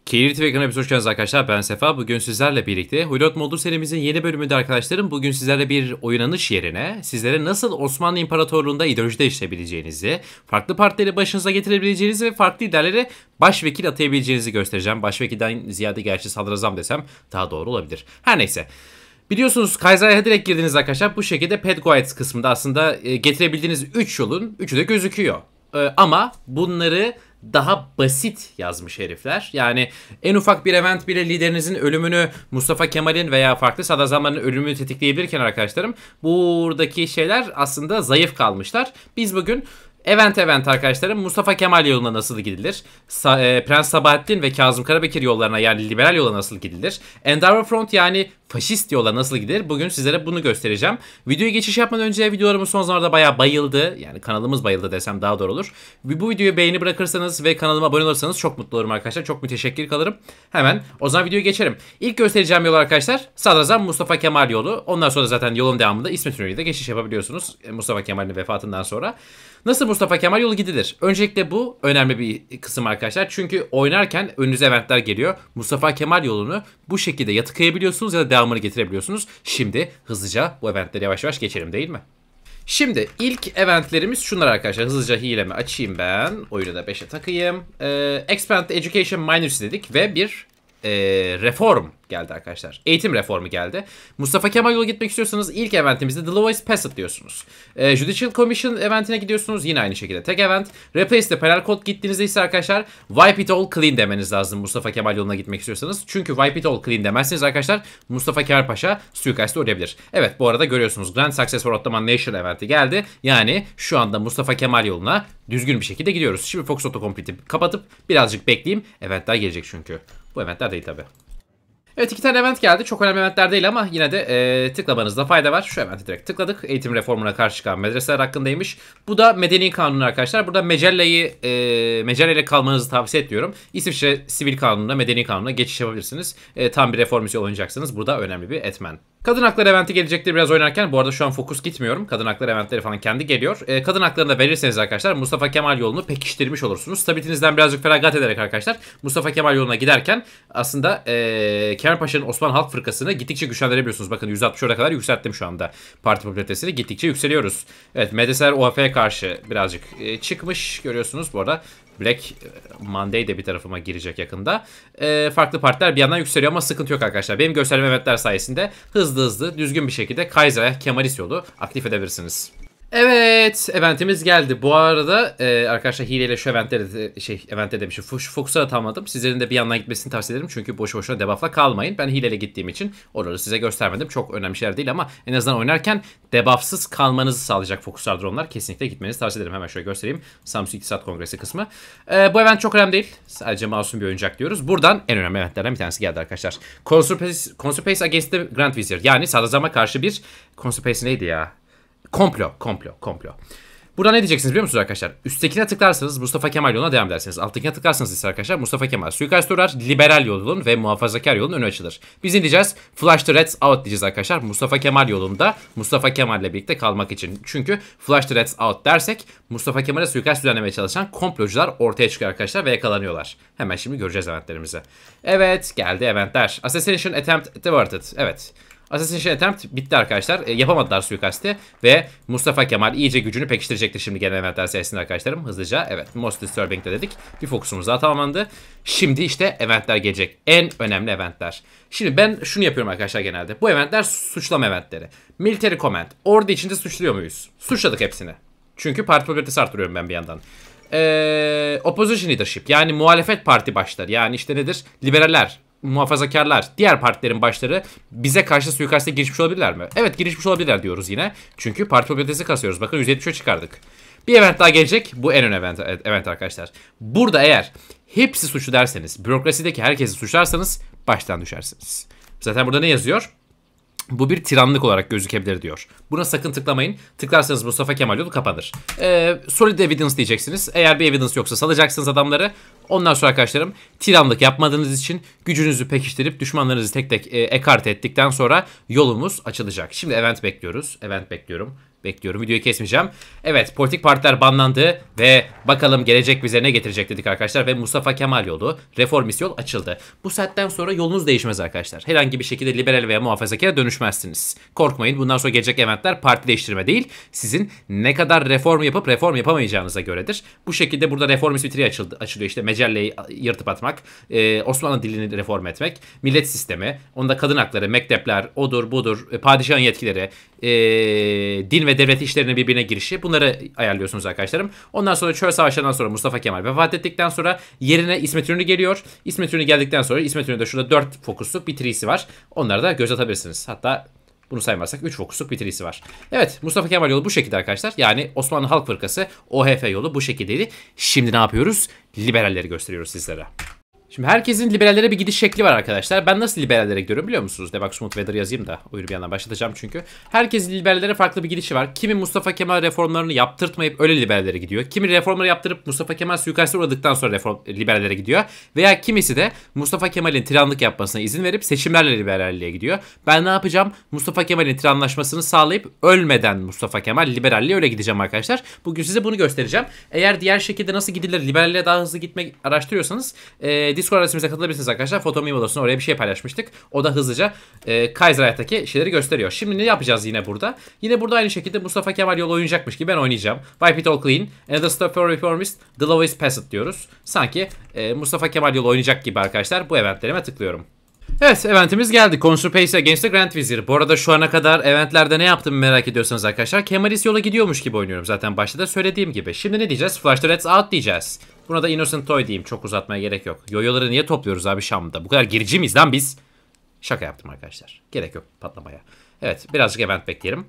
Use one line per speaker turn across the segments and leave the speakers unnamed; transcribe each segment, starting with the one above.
Keyifli ve ekran hoş geldiniz arkadaşlar. Ben Sefa. Bugün sizlerle birlikte Hulot Modur serimizin yeni bölümünde arkadaşlarım. Bugün sizlerle bir oynanış yerine sizlere nasıl Osmanlı İmparatorluğu'nda ideoloji değiştirebileceğinizi, farklı partileri başınıza getirebileceğinizi ve farklı liderlere başvekil atayabileceğinizi göstereceğim. Başvekilden ziyade gerçi sadrazam desem daha doğru olabilir. Her neyse. Biliyorsunuz Kaiser'e direkt girdiniz arkadaşlar. Bu şekilde Pet Guides kısmında aslında getirebildiğiniz 3 yolun 3'ü de gözüküyor. Ama bunları daha basit yazmış herifler. Yani en ufak bir event bile liderinizin ölümünü, Mustafa Kemal'in veya farklı sadrazamların ölümünü tetikleyebilirken arkadaşlarım, buradaki şeyler aslında zayıf kalmışlar. Biz bugün event arkadaşlarım Mustafa Kemal yoluna nasıl gidilir? Prens Sabahattin ve Kazım Karabekir yollarına yani liberal yola nasıl gidilir? Endeavor Front yani faşist yola nasıl gidilir? Bugün sizlere bunu göstereceğim. Videoya geçiş yapmadan önce videolarımız son zamanlarda bayağı bayıldı. Yani kanalımız bayıldı desem daha doğru olur. Bu videoya beğeni bırakırsanız ve kanalıma abone olursanız çok mutlu olurum arkadaşlar. Çok müteşekkir kalırım. Hemen o zaman videoya geçelim. İlk göstereceğim yol arkadaşlar Sadrazam Mustafa Kemal yolu. Ondan sonra zaten yolun devamında İsmet İnönü'yle de geçiş yapabiliyorsunuz. Mustafa Kemal'in vefatından sonra. Nasıl Mustafa Kemal yolu gidilir? Öncelikle bu önemli bir kısım arkadaşlar. Çünkü oynarken önünüze eventler geliyor. Mustafa Kemal yolunu bu şekilde ya tıkayabiliyorsunuz ya da devamını getirebiliyorsunuz. Şimdi hızlıca bu eventleri yavaş yavaş geçelim değil mi? Şimdi ilk eventlerimiz şunlar arkadaşlar. Hızlıca hilemi açayım ben. Oyunu da 5'e takayım. Expand Education Minors dedik ve bir reform geldi arkadaşlar. Eğitim reformu geldi. Mustafa Kemal yolu gitmek istiyorsanız ilk eventimizde The Law is Passed diyorsunuz. Judicial Commission eventine gidiyorsunuz. Yine aynı şekilde tek event. Replace the Penal Code gittiğinizde ise arkadaşlar Wipe it all clean demeniz lazım Mustafa Kemal yoluna gitmek istiyorsanız. Çünkü Wipe it all clean demezseniz arkadaşlar Mustafa Kemal Paşa suikaste uğrayabilir. Evet bu arada görüyorsunuz Grand Success for Ottoman Nation eventi geldi. Yani şu anda Mustafa Kemal yoluna düzgün bir şekilde gidiyoruz. Şimdi Fox Autocomplete'i kapatıp birazcık bekleyeyim. Eventler gelecek çünkü. Bu eventler değil tabi. Evet 2 tane event geldi. Çok önemli eventler değil ama yine de tıklamanızda fayda var. Şu eventi direkt tıkladık. Eğitim reformuna karşı çıkan medreseler hakkındaymış. Bu da medeni kanunu arkadaşlar. Burada mecelleyle kalmanızı tavsiye ediyorum. İsviçre sivil kanununa, medeni kanununa geçiş yapabilirsiniz. Tam bir reformisyon oynayacaksınız. Burada önemli bir etmen. Kadın hakları eventi gelecektir biraz oynarken. Bu arada şu an fokus gitmiyorum. Kadın hakları eventleri falan kendi geliyor. Kadın haklarını da verirseniz arkadaşlar Mustafa Kemal yolunu pekiştirmiş olursunuz. Stabilitinizden birazcık feragat ederek arkadaşlar Mustafa Kemal yoluna giderken aslında Kemal Paşa'nın Osmanlı Halk Fırkası'nı gittikçe güçlendirebiliyorsunuz. Bakın 164'e kadar yükselttim şu anda. Parti popülaritesini gittikçe yükseliyoruz. Evet medreseler OHF'ye karşı birazcık çıkmış görüyorsunuz. Bu arada Black Monday de bir tarafıma girecek yakında. Farklı partiler bir yandan yükseliyor ama sıkıntı yok arkadaşlar. Benim gösterdiğim eventler sayesinde hızlı düzgün bir şekilde Kaiser'e Kemalist yolu aktif edebilirsiniz. Evet, eventimiz geldi. Bu arada arkadaşlar hileyle şu eventleri demişim. Fokus'a atamadım. Sizlerin de bir yandan gitmesini tavsiye ederim. Çünkü boşu boşuna debuff'la kalmayın. Ben hileyle gittiğim için oraları size göstermedim. Çok önemli şeyler değil ama en azından oynarken debuff'sız kalmanızı sağlayacak fokuslardır onlar. Kesinlikle gitmenizi tavsiye ederim. Hemen şöyle göstereyim. Samsung İktisat Kongresi kısmı. Bu event çok önemli değil. Sadece masum bir oyuncak diyoruz. Buradan en önemli eventlerden bir tanesi geldi arkadaşlar. Conspiracy Against the Grand Vizier. Yani sadrazama karşı bir Conspiracy neydi ya? Komplo. Burada ne diyeceksiniz biliyor musunuz arkadaşlar? Üsttekine tıklarsanız Mustafa Kemal yoluna devam edersiniz. Alttakine tıklarsanız ise arkadaşlar Mustafa Kemal suikast uğrar, liberal yolun ve muhafazakar yolun önü açılır. Biz ne diyeceğiz? Flush the Reds out diyeceğiz arkadaşlar. Mustafa Kemal yolunda Mustafa Kemal ile birlikte kalmak için. Çünkü Flush the Reds out dersek Mustafa Kemal'e suikast düzenlemeye çalışan komplocular ortaya çıkıyor arkadaşlar ve yakalanıyorlar. Hemen şimdi göreceğiz eventlerimizi. Evet geldi eventler. Assassination attempt averted. Evet. Assassination Attempt bitti arkadaşlar. Yapamadılar suikasti ve Mustafa Kemal iyice gücünü pekiştirecektir şimdi gelen eventler sayesinde arkadaşlarım. Hızlıca evet Most Disturbing de dedik. Bir fokusumuz daha tamamlandı. Şimdi işte eventler gelecek. En önemli eventler. Şimdi ben şunu yapıyorum arkadaşlar genelde. Bu eventler suçlama eventleri. Military Command. Ordu içinde suçluyor muyuz? Suçladık hepsini. Çünkü parti popülaritesi arttırıyorum ben bir yandan. Opposition Leadership yani muhalefet parti başları yani işte nedir? Liberaller. Muhafazakarlar, diğer partilerin başları bize karşı suikaste girişmiş olabilirler mi? Evet girişmiş olabilirler diyoruz yine. Çünkü parti popülaritesi kasıyoruz. Bakın 173'e çıkardık. Bir event daha gelecek. Bu en önemli event arkadaşlar. Burada eğer hepsi suçlu derseniz, bürokrasideki herkesi suçlarsanız baştan düşersiniz. Zaten burada ne yazıyor? Bu bir tiranlık olarak gözükebilir diyor. Buna sakın tıklamayın. Tıklarsanız Mustafa Kemal yolu kapanır. Solid evidence diyeceksiniz. Eğer bir evidence yoksa salacaksınız adamları. Ondan sonra arkadaşlarım tiranlık yapmadığınız için gücünüzü pekiştirip düşmanlarınızı tek tek ekarte ettikten sonra yolumuz açılacak. Şimdi event bekliyoruz. Event bekliyorum. Bekliyorum. Videoyu kesmeyeceğim. Evet, politik partiler banlandı ve bakalım gelecek bize ne getirecek dedik arkadaşlar. Ve Mustafa Kemal yolu, reformist yol açıldı. Bu saatten sonra yolunuz değişmez arkadaşlar. Herhangi bir şekilde liberal veya muhafazakara dönüşmezsiniz. Korkmayın, bundan sonra gelecek eventler parti değiştirme değil, sizin ne kadar reform yapıp reform yapamayacağınıza göredir. Bu şekilde burada reformist bir tri açılıyor. İşte mecelleyi yırtıp atmak, Osmanlı dilini reform etmek, millet sistemi, onda kadın hakları, mektepler, odur budur, padişahın yetkileri, din ve devlet işlerine birbirine girişi, bunları ayarlıyorsunuz arkadaşlarım. Ondan sonra çöl savaşlarından sonra Mustafa Kemal vefat ettikten sonra yerine İsmet İnönü geliyor. İsmet İnönü geldikten sonra İsmet İnönü'de şurada 4 fokusluk bir trisi var. Onları da göz atabilirsiniz. Hatta bunu saymazsak 3 fokusluk bir trisi var. Evet, Mustafa Kemal yolu bu şekilde arkadaşlar. Yani Osmanlı Halk Fırkası OHF yolu bu şekildeydi. Şimdi ne yapıyoruz? Liberalleri gösteriyoruz sizlere. Şimdi herkesin liberallere bir gidiş şekli var arkadaşlar. Ben nasıl liberallere gidiyorum biliyor musunuz? Bak Smooth Weather yazayım da oyunu bir yandan başlatacağım çünkü. Herkesin liberallere farklı bir gidişi var. Kimi Mustafa Kemal reformlarını yaptırtmayıp öyle liberallere gidiyor. Kimi reformları yaptırıp Mustafa Kemal suikastine uğradıktan sonra liberallere gidiyor. Veya kimisi de Mustafa Kemal'in tiranlık yapmasına izin verip seçimlerle liberalliğe gidiyor. Ben ne yapacağım? Mustafa Kemal'in tiranlaşmasını sağlayıp ölmeden Mustafa Kemal liberalliğe öyle gideceğim arkadaşlar. Bugün size bunu göstereceğim. Eğer diğer şekilde nasıl gidilir, liberalliğe daha hızlı gitmek araştırıyorsanız Discord adresimize katılabilirsiniz arkadaşlar. Fotomim odasına oraya bir şey paylaşmıştık. O da hızlıca Kaiser hayattaki şeyleri gösteriyor. Şimdi ne yapacağız yine burada? Yine burada aynı şekilde Mustafa Kemal yolu oynayacakmış gibi ben oynayacağım. Wipe it all clean. Another step for reformist. The law is passed diyoruz. Sanki Mustafa Kemal yolu oynayacak gibi arkadaşlar. Bu eventlerime tıklıyorum. Evet, eventimiz geldi. Consul Pace Against the Grand Vizier. Bu arada şu ana kadar eventlerde ne yaptım merak ediyorsanız arkadaşlar. Kemalist yola gidiyormuş gibi oynuyorum zaten başta da söylediğim gibi. Şimdi ne diyeceğiz? Flush the Reds out diyeceğiz. Buna da Innocent Toy diyeyim. Çok uzatmaya gerek yok. Yoyoları niye topluyoruz abi Şam'da? Bu kadar gerici miyiz lan biz? Şaka yaptım arkadaşlar. Gerek yok patlamaya. Evet, birazcık event bekleyelim.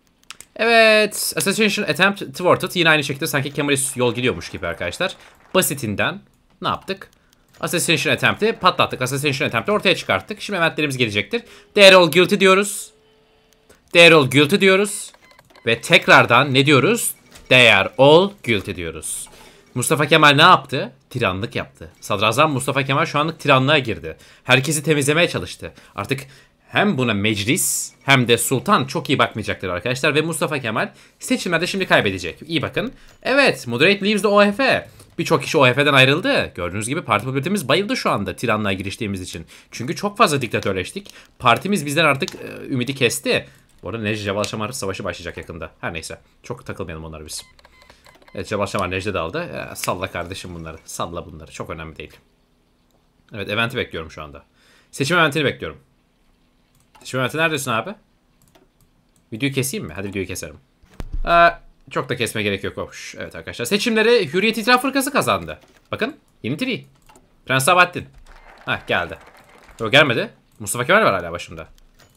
Evet, Assassination Attempt Thwarted. Yine aynı şekilde sanki Kemalist yol gidiyormuş gibi arkadaşlar. Basitinden ne yaptık? Assassination Attempt'i patlattık. Assassination Attempt'i ortaya çıkarttık. Şimdi eventlerimiz gelecektir. They are all guilty diyoruz. They are all guilty diyoruz. Ve tekrardan ne diyoruz? They are all guilty diyoruz. Mustafa Kemal ne yaptı? Tiranlık yaptı. Sadrazam Mustafa Kemal şu anlık tiranlığa girdi. Herkesi temizlemeye çalıştı. Artık hem buna meclis hem de sultan çok iyi bakmayacaktır arkadaşlar. Ve Mustafa Kemal seçimlerde şimdi kaybedecek. İyi bakın. Evet, Moderate leaves the OHF. Birçok kişi OHF'den ayrıldı. Gördüğünüz gibi parti popülaritemiz bayıldı şu anda tiranlığa giriştiğimiz için. Çünkü çok fazla diktatörleştik. Partimiz bizden artık ümidi kesti. Bu arada Necdet Cemal Şamar savaşı başlayacak yakında. Her neyse. Çok takılmayalım onları biz. Evet, Cemal Şamar Necdet de aldı. Salla kardeşim bunları. Salla bunları. Çok önemli değil. Evet, eventi bekliyorum şu anda. Seçim eventini bekliyorum. Seçim eventi neredesin abi? Videoyu keseyim mi? Hadi videoyu keserim. Çok da kesme gerek yok. Hoş. Evet arkadaşlar. Seçimleri Hürriyet İtilaf Fırkası kazandı. Bakın. Yeni tri. Prens Sabahattin. Heh, geldi. Yok, gelmedi. Mustafa Kemal var hala başımda.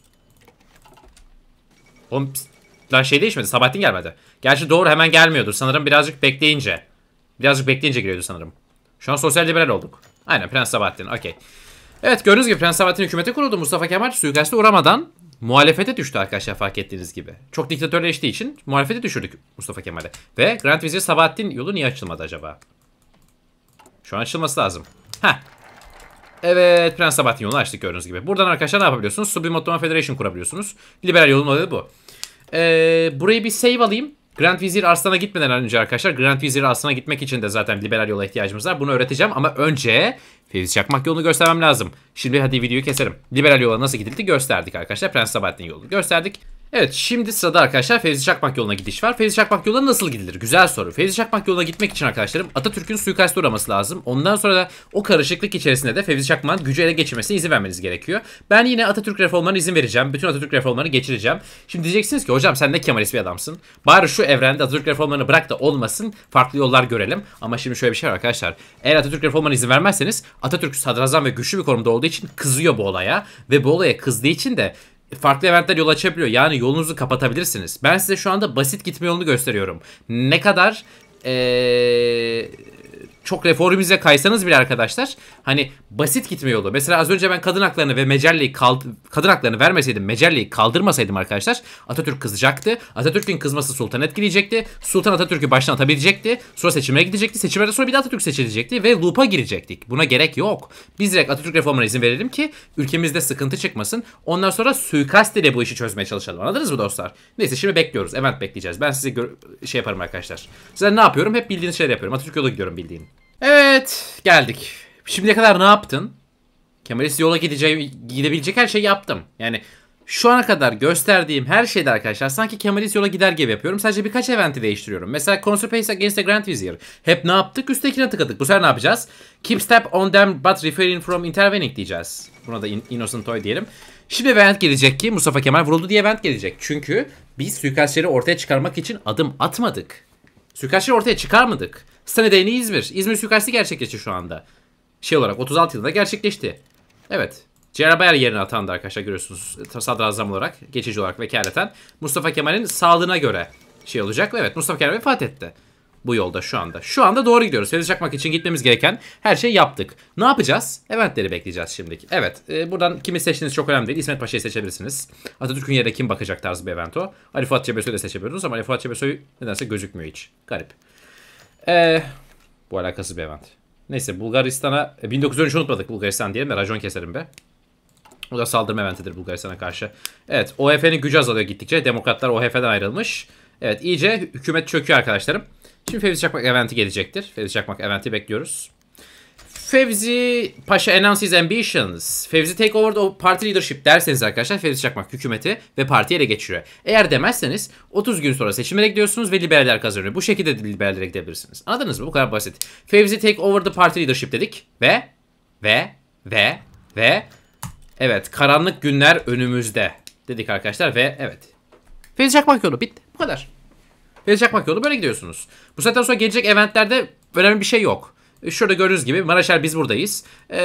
Oğlum lan şey değişmedi. Sabahattin gelmedi. Gerçi doğru, hemen gelmiyordur. Sanırım birazcık bekleyince. Birazcık bekleyince giriyordu sanırım. Şu an sosyal liberal olduk. Aynen, Prens Sabahattin. Okey. Evet, gördüğünüz gibi Prens Sabahattin hükümeti kuruldu. Mustafa Kemal suikaste uğramadan muhalefete düştü arkadaşlar, fark ettiğiniz gibi. Çok diktatörleştiği için muhalefete düşürdük Mustafa Kemal'e. Ve Grand Vizier Sabahattin yolu niye açılmadı acaba? Şu an açılması lazım. Heh. Evet, Prens Sabahattin yolunu açtık gördüğünüz gibi. Buradan arkadaşlar ne yapabiliyorsunuz? Sublime Ottoman Federation kurabiliyorsunuz. Liberal yolun olayı bu. Burayı bir save alayım. Grand Vizier Arslan'a gitmeden önce arkadaşlar, Grand Vizier Arslan'a gitmek için de zaten liberal yola ihtiyacımız var. Bunu öğreteceğim ama önce Fevzi Çakmak yolunu göstermem lazım. Şimdi hadi videoyu keserim. Liberal yola nasıl gidildi gösterdik arkadaşlar. Prens Sabahattin yolunu gösterdik. Evet, şimdi sırada arkadaşlar Fevzi Çakmak yoluna gidiş var. Fevzi Çakmak yoluna nasıl gidilir? Güzel soru. Fevzi Çakmak yoluna gitmek için arkadaşlarım Atatürk'ün suikaste uğraması lazım. Ondan sonra da o karışıklık içerisinde de Fevzi Çakmak'ın gücü ele geçirmesine izin vermeniz gerekiyor. Ben yine Atatürk reformlarına izin vereceğim. Bütün Atatürk reformlarını geçireceğim. Şimdi diyeceksiniz ki hocam sen ne Kemalist bir adamsın. Bari şu evrende Atatürk reformlarını bırak da olmasın. Farklı yollar görelim. Ama şimdi şöyle bir şey var arkadaşlar. Eğer Atatürk reformlarına izin vermezseniz Atatürk sadrazam ve güçlü bir konumda olduğu için kızıyor bu olaya. Ve bu olaya kızdığı için de farklı eventler yol açabiliyor. Yani yolunuzu kapatabilirsiniz. Ben size şu anda basit gitme yolunu gösteriyorum. Ne kadar çok reformize kaysanız bile arkadaşlar hani basit gitme yolu. Mesela az önce ben kadın haklarını ve Mecelle'yi kadın haklarını vermeseydim, Mecelle'yi kaldırmasaydım arkadaşlar Atatürk kızacaktı. Atatürk'ün kızması Sultan etkileyecekti. Sultan Atatürk'ü baştan atabilecekti. Sonra seçimlere gidecekti. Seçimlerde sonra bir de Atatürk seçilecekti ve loop'a girecektik. Buna gerek yok. Biz direkt Atatürk reformuna izin verelim ki ülkemizde sıkıntı çıkmasın. Ondan sonra suikast ile bu işi çözmeye çalışalım. Anladınız mı dostlar? Neyse şimdi bekliyoruz. Event bekleyeceğiz. Ben size şey yaparım arkadaşlar. Size ne yapıyorum? Hep bildiğiniz şeyler yapıyorum. Atatürk yolu gidiyorum bildiğin. Evet, geldik. Şimdiye kadar ne yaptın? Kemalist yola gidebilecek her şeyi yaptım. Yani şu ana kadar gösterdiğim her şeyde arkadaşlar sanki Kemalist yola gider gibi yapıyorum. Sadece birkaç eventi değiştiriyorum. Mesela Conspiracy Against the Grand Vizier. Hep ne yaptık? Üsttekine tıkladık. Bu sefer ne yapacağız? Keep step on them but refrain from intervening diyeceğiz. Buna da innocent toy diyelim. Şimdi event gelecek ki Mustafa Kemal vuruldu diye event gelecek. Çünkü biz suikastçileri ortaya çıkarmak için adım atmadık. Suikastçileri ortaya çıkarmadık. Stanley İzmir. İzmir suikastı gerçekleşti şu anda. Şey olarak 36 yılında gerçekleşti. Evet. Ciğer Bayar yerine atandı arkadaşlar görüyorsunuz. Sadrazam olarak, geçici olarak vekaleten. Mustafa Kemal'in sağlığına göre şey olacak. Evet Mustafa Kemal vefat etti. Bu yolda şu anda. Şu anda doğru gidiyoruz. Fevzi Çakmak için gitmemiz gereken her şeyi yaptık. Ne yapacağız? Eventleri bekleyeceğiz şimdiki. Evet. Buradan kimi seçtiğiniz çok önemli değil. İsmet Paşa'yı seçebilirsiniz. Atatürk'ün yerine kim bakacak tarzı bir event o. Ali Fuat Cebesoy'u da seçebiliyorsunuz ama Ali Fuat Cebesoy nedense gözükmüyor hiç. Garip. Bu alakasız bir event. Neyse Bulgaristan'a 1913 unutmadık Bulgaristan diyelim de racon keserim be. O da saldırma eventidir Bulgaristan'a karşı. Evet OHF'nin gücü azalıyor gittikçe. Demokratlar OHF'den ayrılmış. Evet iyice hükümet çöküyor arkadaşlarım. Şimdi Fevzi Çakmak eventi gelecektir. Fevzi Çakmak eventi bekliyoruz. Fevzi Paşa announce his ambitions. Fevzi take over the party leadership derseniz arkadaşlar Fevzi Çakmak hükümeti ve partiyi ele geçiriyor. Eğer demezseniz 30 gün sonra seçimlere gidiyorsunuz ve liberaller kazanıyor. Bu şekilde de liberallere gidebilirsiniz. Anladınız mı? Bu kadar basit. Fevzi take over the party leadership dedik ve evet karanlık günler önümüzde dedik arkadaşlar ve evet. Fevzi Çakmak yolu bitti. Bu kadar. Fevzi Çakmak yolu böyle gidiyorsunuz. Bu saatten sonra gelecek eventlerde önemli bir şey yok. Şurada gördüğünüz gibi Maraşel biz buradayız.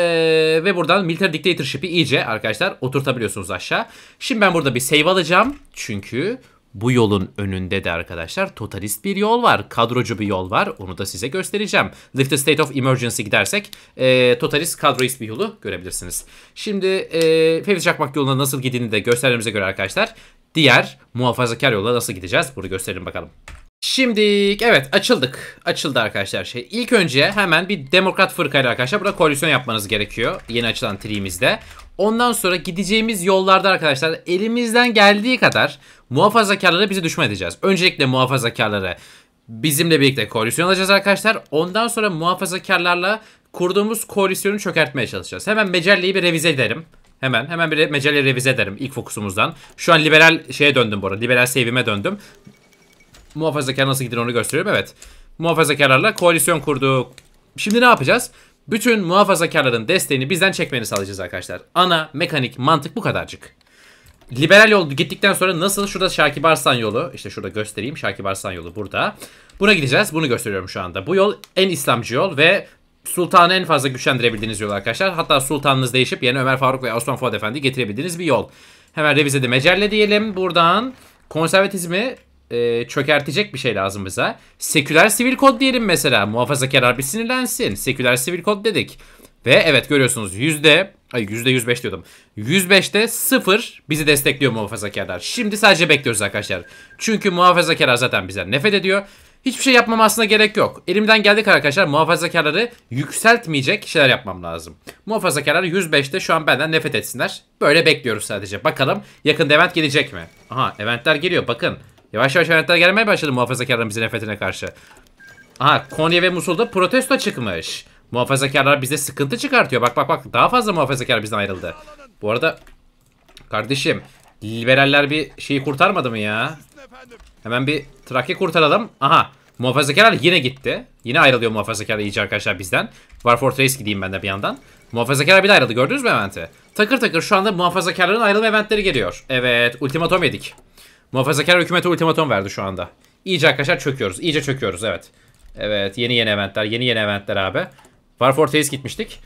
Ve buradan military dictatorship'i iyice arkadaşlar oturtabiliyorsunuz aşağı. Şimdi ben burada bir save alacağım. Çünkü bu yolun önünde de arkadaşlar totalist bir yol var. Kadrocu bir yol var. Onu da size göstereceğim. Lift the state of emergency gidersek totalist kadroist bir yolu görebilirsiniz. Şimdi Fevzi Çakmak yoluna nasıl gidildiğini de gösterdiğimize göre arkadaşlar diğer muhafazakar yola nasıl gideceğiz? Bunu gösterelim bakalım. Şimdi evet açıldık. Açıldı arkadaşlar şey. İlk önce hemen bir demokrat fırkayla arkadaşlar burada koalisyon yapmanız gerekiyor. Yeni açılan tree'mizde. Ondan sonra gideceğimiz yollarda arkadaşlar elimizden geldiği kadar muhafazakarları bizi düşman edeceğiz. Öncelikle muhafazakarları bizimle birlikte koalisyon alacağız arkadaşlar. Ondan sonra muhafazakarlarla kurduğumuz koalisyonu çökertmeye çalışacağız. Hemen Mecelle'yi bir revize ederim. Hemen bir Mecelle'yi revize ederim ilk fokusumuzdan. Şu an liberal şeye döndüm bu arada. Liberal save'ime döndüm. Muhafazakar nasıl gidiyor onu gösteriyorum. Evet. Muhafazakarlarla koalisyon kurduk. Şimdi ne yapacağız? Bütün muhafazakarların desteğini bizden çekmeni sağlayacağız arkadaşlar. Ana, mekanik, mantık bu kadarcık. Liberal yol gittikten sonra nasıl? Şurada Şakip Arslan yolu. İşte şurada göstereyim. Şakip Arslan yolu burada. Buna gideceğiz. Bunu gösteriyorum şu anda. Bu yol en İslamcı yol ve sultanı en fazla güçlendirebildiğiniz yol arkadaşlar. Hatta sultanınız değişip yerine Ömer Faruk ve Osman Fuat Efendi'yi getirebildiğiniz bir yol. Hemen revizede Mecelle diyelim. Buradan konservatizmi çökertecek bir şey lazım bize. Seküler sivil kod diyelim mesela. Muhafazakar harbi sinirlensin. Seküler sivil kod dedik. Ve evet görüyorsunuz %105 diyordum. 105'te 0 bizi destekliyor muhafazakarlar. Şimdi sadece bekliyoruz arkadaşlar. Çünkü muhafazakarlar zaten bizden nefret ediyor. Hiçbir şey yapmam aslında gerek yok. Elimden geldik arkadaşlar muhafazakarları yükseltmeyecek şeyler yapmam lazım. Muhafazakarlar 105'te şu an benden nefret etsinler. Böyle bekliyoruz sadece. Bakalım yakında event gelecek mi? Aha eventler geliyor bakın. Yavaş yavaş eventler gelmeye başladı muhafazakarların bize nefretine karşı. Aha Konya ve Musul'da protesto çıkmış. Muhafazakarlar bize sıkıntı çıkartıyor. Bak daha fazla muhafazakar bizden ayrıldı. Bu arada kardeşim liberaller bir şeyi kurtarmadı mı ya? Hemen bir Trakya kurtaralım. Aha muhafazakarlar yine gitti. Yine ayrılıyor muhafazakarlar iyice arkadaşlar bizden. War for Trace gideyim ben de bir yandan. Muhafazakarlar bir de ayrıldı gördünüz mü eventi? Takır takır şu anda muhafazakarların ayrılma eventleri geliyor. Evet ultimatom yedik. Muhafazakar hükümete ultimatom verdi şu anda. İyice arkadaşlar çöküyoruz. İyice çöküyoruz evet. Evet yeni eventler. Yeni eventler abi. War for Taste gitmiştik.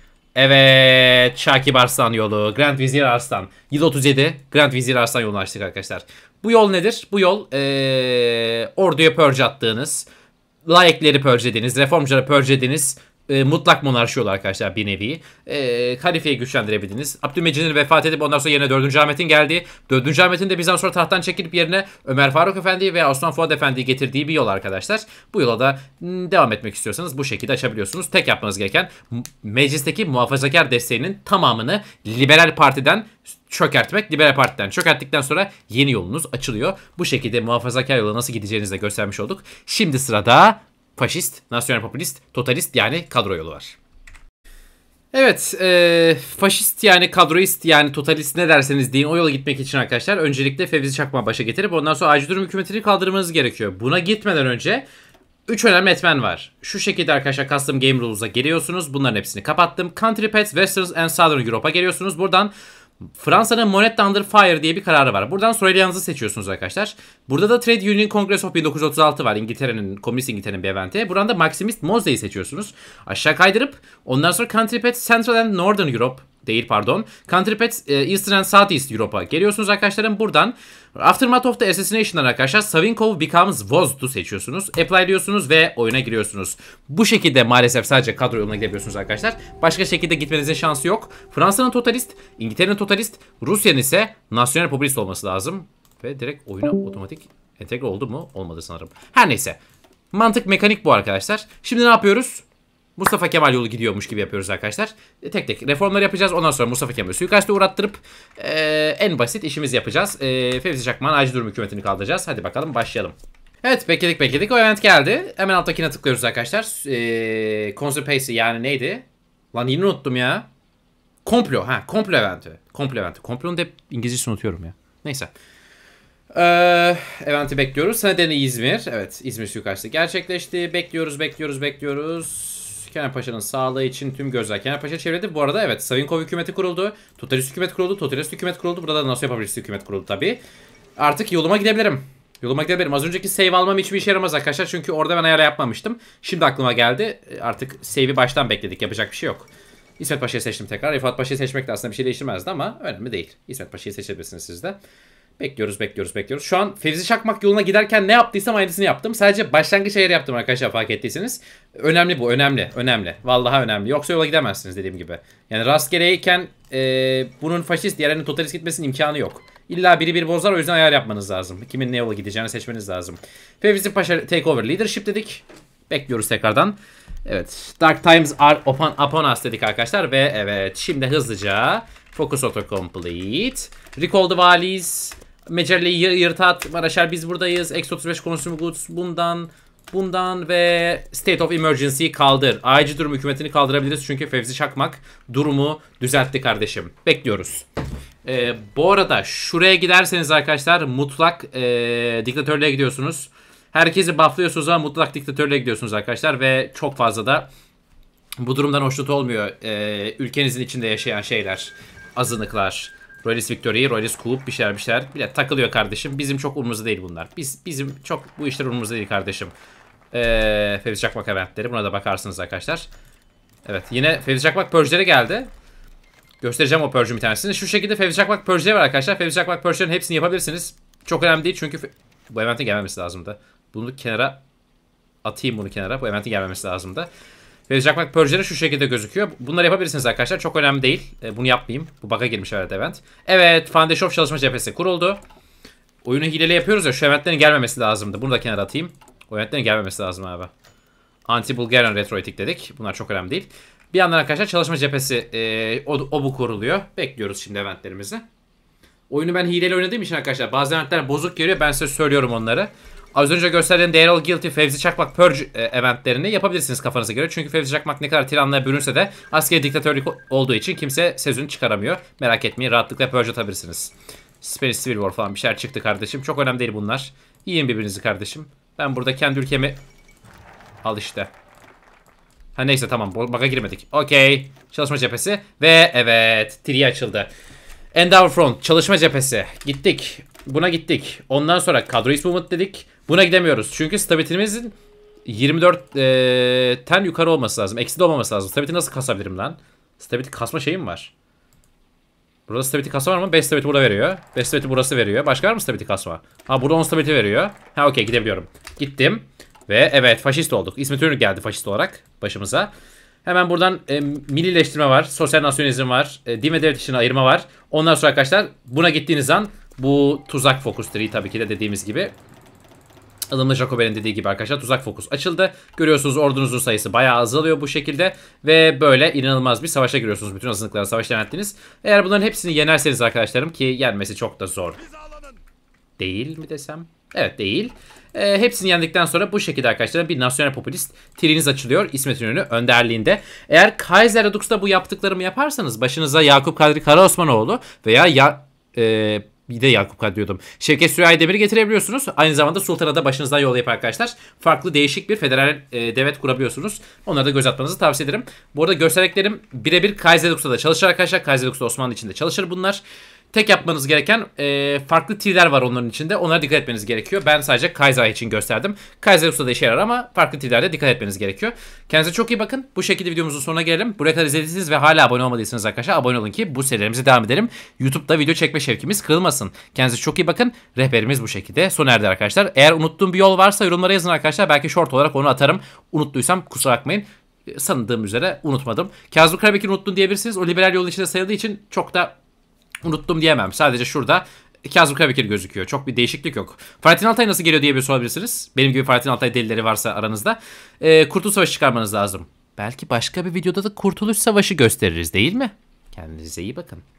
Evet Şakip Arslan yolu. Grand Vizir Arslan. Yıl 37 Grand Vizir Arslan yolunu açtık arkadaşlar. Bu yol nedir? Bu yol orduya purge attığınız, laikleri purge ediniz, reformcuları purge ediniz mutlak monarşi oldu arkadaşlar bir nevi. Halifeyi güçlendirebildiniz. Abdülmecid'in vefat edip ondan sonra yerine 4. Ahmet'in geldiği, 4. Ahmet'in de bizden sonra tahttan çekilip yerine Ömer Faruk Efendi'yi veya Osman Fuat Efendi'yi getirdiği bir yol arkadaşlar. Bu yola da devam etmek istiyorsanız bu şekilde açabiliyorsunuz. Tek yapmanız gereken meclisteki muhafazakar desteğinin tamamını Liberal Parti'den çökertmek. Liberal Parti'den çökerttikten sonra yeni yolunuz açılıyor. Bu şekilde muhafazakar yola nasıl gideceğinizi de göstermiş olduk. Şimdi sırada faşist, nasyonel popülist, totalist yani kadro yolu var. Evet, faşist yani kadroist yani totalist ne derseniz deyin o yola gitmek için arkadaşlar öncelikle Fevzi Çakmak'ı başa getirip ondan sonra acil durum hükümetini kaldırmanız gerekiyor. Buna gitmeden önce 3 önemli etmen var. Şu şekilde arkadaşlar Custom Game Rules'a geliyorsunuz. Bunların hepsini kapattım. Country Pets, Western and Southern Europe'a geliyorsunuz. Buradan Fransa'nın Monette Under Fire diye bir kararı var. Buradan Sorelian'ı seçiyorsunuz arkadaşlar. Burada da Trade Union Congress of 1936 var. İngiltere'nin, Komünist İngiltere'nin bir eventi. Buradan da Maximist Mosley'i seçiyorsunuz. Aşağı kaydırıp ondan sonra Country Pets Central and Northern Europe değil pardon. Country Pets Eastern and Southeast Europe'a geliyorsunuz arkadaşlarım. Buradan Aftermath of the Assassination'dan arkadaşlar Savinkov Becomes Wozdu seçiyorsunuz. Apply diyorsunuz ve oyuna giriyorsunuz. Bu şekilde maalesef sadece kadro yoluna gidebiliyorsunuz arkadaşlar. Başka şekilde gitmenizin şansı yok. Fransa'nın totalist, İngiltere'nin totalist, Rusya'nın ise nasyonel popülist olması lazım. Ve direkt oyuna otomatik entegre oldu mu? Olmadı sanırım. Her neyse. Mantık mekanik bu arkadaşlar. Şimdi ne yapıyoruz? Mustafa Kemal yolu gidiyormuş gibi yapıyoruz arkadaşlar. Tek tek reformları yapacağız. Ondan sonra Mustafa Kemal'i suikaste uğrattırıp en basit işimizi yapacağız. Fevzi Çakmak'ın acil durum hükümetini kaldıracağız. Hadi bakalım başlayalım. Evet bekledik. O event geldi. Hemen alttakine tıklıyoruz arkadaşlar. Conspiracy yani neydi? Lan yine unuttum ya. Komplo. Komplo eventi. Komplonun da hep İngilizcesini unutuyorum ya. Neyse. Eventi bekliyoruz. Senedeni İzmir. Evet İzmir suikastı gerçekleşti. Bekliyoruz. Kemal Paşa'nın sağlığı için tüm gözler Kemal Paşa çevrede. Bu arada evet Savinkov hükümeti kuruldu. Totalist hükümet kuruldu. Totalist hükümet kuruldu. Burada da nasyonel popülist hükümet kuruldu tabi. Artık yoluma gidebilirim. Az önceki save almam hiçbir işe yaramaz arkadaşlar. Çünkü orada ben ayarla yapmamıştım. Şimdi aklıma geldi. Artık save'i baştan bekledik. Yapacak bir şey yok. İsmet Paşa'yı seçtim tekrar. Rifat Paşa'yı seçmek de aslında bir şey değiştirmezdi ama önemli değil. İsmet Paşa'yı seçebilirsiniz siz de. Bekliyoruz. Şu an Fevzi Çakmak yoluna giderken ne yaptıysam aynısını yaptım. Sadece başlangıç ayarı yaptım arkadaşlar fark ettiyseniz. Önemli bu. Önemli. Vallahi önemli. Yoksa yola gidemezsiniz dediğim gibi. Yani rastgeleyken bunun faşist diğerlerinin totalist gitmesinin imkanı yok. İlla biri bozar o yüzden ayar yapmanız lazım. Kimin ne yola gideceğini seçmeniz lazım. Fevzi Paşa Takeover Leadership dedik. Bekliyoruz tekrardan. Evet. Dark Times are upon us dedik arkadaşlar. Ve evet şimdi hızlıca Focus Auto Complete. Recall the Valleys. Mecelleyi yırtat. Maraşer biz buradayız. X35 Consumer Goods bundan ve State of Emergency kaldır. Acil durum hükümetini kaldırabiliriz çünkü Fevzi Çakmak durumu düzeltti kardeşim. Bekliyoruz. Bu arada şuraya giderseniz arkadaşlar mutlak diktatörlüğe gidiyorsunuz. Herkesi bufflıyorsunuz ama mutlak diktatörlüğe gidiyorsunuz arkadaşlar ve çok fazla da bu durumdan hoşnut olmuyor. Ülkenizin içinde yaşayan şeyler, azınlıklar. Royalist Victory, Royalist Coup bir şeyler. Bile takılıyor kardeşim. Bizim çok umurumuzda değil bunlar. Bizim çok bu işler umurumuzda değil kardeşim. Fevzi Çakmak eventleri. Buna da bakarsınız arkadaşlar. Evet yine Fevzi Çakmak Purge'lere geldi. Göstereceğim o Purge'ün bir tanesini. Şu şekilde Fevzi Çakmak Purge'leri var arkadaşlar. Fevzi Çakmak Purge'lerin hepsini yapabilirsiniz. Çok önemli değil çünkü bu eventin gelmemesi lazımdı. Bunu kenara atayım Bu eventin gelmemesi lazımdı. Fevzi Çakmak Purge'leri şu şekilde gözüküyor. Bunları yapabilirsiniz arkadaşlar. Çok önemli değil. Bunu yapmayayım. Bu bug'a girmiş evet event. Evet Foundation of çalışma cephesi kuruldu. Oyunu hileli yapıyoruz ya şu eventlerin gelmemesi lazımdı. Bunu da kenara atayım. O eventlerin gelmemesi lazım abi. Anti-Bulgarian Retroetik dedik. Bunlar çok önemli değil. Bir yandan arkadaşlar çalışma cephesi bu kuruluyor. Bekliyoruz şimdi eventlerimizi. Oyunu ben hileli oynadığım için arkadaşlar bazı eventler bozuk geliyor. Ben size söylüyorum onları. Az önce gösterdiğim Daryl Guilty, Fevzi Çakmak Purge eventlerini yapabilirsiniz kafanıza göre. Çünkü Fevzi Çakmak ne kadar tiranlığa bürünse de askeri diktatörlük olduğu için kimse sözünü çıkaramıyor. Merak etmeyin rahatlıkla Purge atabilirsiniz. Spanish Civil War falan bir şeyler çıktı kardeşim. Çok önemli değil bunlar. Yiyin birbirinizi kardeşim. Ben burada kendi ülkemi... Al işte. Ha neyse tamam baka girmedik. Okey. Çalışma cephesi. Ve evet. Tree açıldı. End Our Front. Çalışma cephesi. Gittik. Buna gittik. Ondan sonra Kadroist Movement dedik. Buna gidemiyoruz. Çünkü stabilitemizin 24'ten yukarı olması lazım. Eksi de olmaması lazım. Stability nasıl kasabilirim lan? Stability kasma şeyim var. Burada stability kasma var mı? 5 stability burada veriyor. 5 stability burası veriyor. Başka var mı stability kasma? Ha burada 10 stability veriyor. Ha okey gidebiliyorum. Gittim. Ve evet faşist olduk. İsmet İnönü geldi faşist olarak başımıza. Hemen buradan millileştirme var. Sosyal nasyonalizm var. Din ve devlet işine ayırma var. Ondan sonra arkadaşlar buna gittiğiniz an bu tuzak fokus tree'i tabii ki de dediğimiz gibi. Ilımlı Jacobel'in dediği gibi arkadaşlar tuzak fokus açıldı. Görüyorsunuz ordunuzun sayısı bayağı azalıyor bu şekilde. Ve böyle inanılmaz bir savaşa giriyorsunuz. Bütün azınlıklara savaş ilan ettiniz. Eğer bunların hepsini yenerseniz arkadaşlarım, ki yenmesi çok da zor. Değil mi desem? Evet, değil. Hepsini yendikten sonra bu şekilde arkadaşlar bir nasyonel popülist tiriniz açılıyor İsmet İnönü önderliğinde. Eğer Kaiser Redux'ta bu yaptıklarımı yaparsanız başınıza Yakup Kadri Karaosmanoğlu veya bir de Yakup Kadri diyordum, Şevket Süreya Demir'i getirebiliyorsunuz. Aynı zamanda Sultan'a da başınızdan yollayıp arkadaşlar farklı değişik bir federal devlet kurabiliyorsunuz. Onları da göz atmanızı tavsiye ederim. Bu arada gösterdiklerim birebir Kaiser Redux'ta da çalışır arkadaşlar. Kaiser Redux'ta Osmanlı içinde çalışır bunlar. Tek yapmanız gereken farklı tirler var onların içinde. Onlara dikkat etmeniz gerekiyor. Ben sadece Kaiser için gösterdim. Kaiser Usta da işe yarar ama farklı tirlerde dikkat etmeniz gerekiyor. Kendinize çok iyi bakın. Bu şekilde videomuzun sonuna gelelim. Buraya kadar izlediyseniz ve hala abone olmadıysanız arkadaşlar abone olun ki bu serilerimize devam edelim. YouTube'da video çekme şevkimiz kırılmasın. Kendinize çok iyi bakın. Rehberimiz bu şekilde sona erdi arkadaşlar. Eğer unuttuğum bir yol varsa yorumlara yazın arkadaşlar. Belki short olarak onu atarım. Unuttuysam kusura bakmayın. Sanıldığım üzere unutmadım. Kazım Karabekir unuttun diyebilirsiniz. O liberal yol içinde sayıldığı için çok da unuttum diyemem. Sadece şurada Kazım Karabekir gözüküyor. Çok bir değişiklik yok. Fahrettin Altay nasıl geliyor diye bir sorabilirsiniz. Benim gibi Fahrettin Altay delileri varsa aranızda. Kurtuluş Savaşı çıkarmanız lazım. Belki başka bir videoda da Kurtuluş Savaşı gösteririz değil mi? Kendinize iyi bakın.